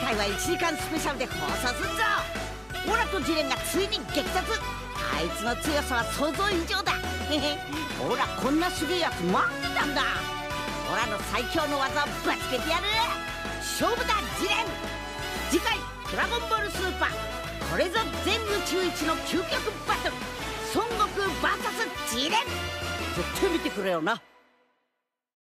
回は1時間スペシャルで放送するぞ。オラとジレンがついに激突。あいつの強さは想像以上だ。へへ、オラこんなすげえやつ待ってたんだ。オラの最強の技をぶつけてやる。勝負だジレン。次回「ドラゴンボールスーパー」、これぞ全宇宙一の究極バトル、孫悟空 VS ジレン。絶対見てくれよな。